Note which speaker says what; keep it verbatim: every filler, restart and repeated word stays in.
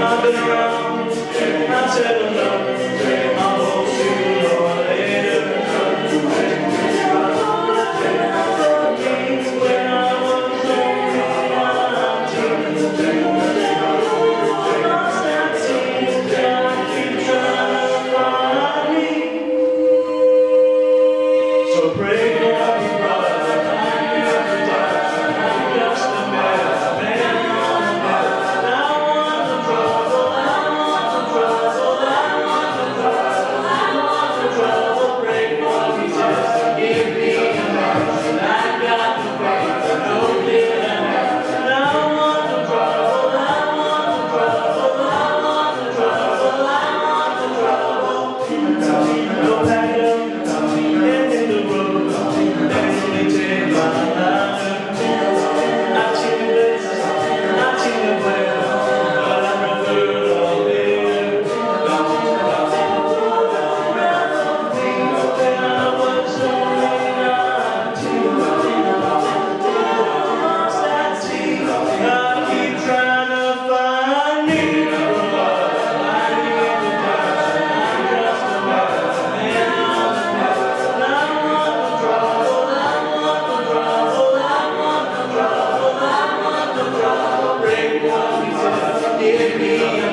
Speaker 1: I've been around, I said enough, I hope sooner or later. When I was only nineteen, lost that scene, I keep trying to find me. So pray for me, brother, I'm just a man, man on the man. I want the trouble, I want the trouble, I want the trouble, I want the trouble. Pray for me, just give me a man. I got the faith, no fear in that. I want the trouble, I want the trouble, I want the trouble, I want the trouble. Go back up, get in the road, and take my ladder. I've seen the places, I've seen the places, but I've never heard of it. When I was only nineteen, lost at sea, I keep trying to find me. I need the passion, I'm just a man on the man. I want the trouble, I want the trouble, I want the trouble, I want the trouble. Break one, give me a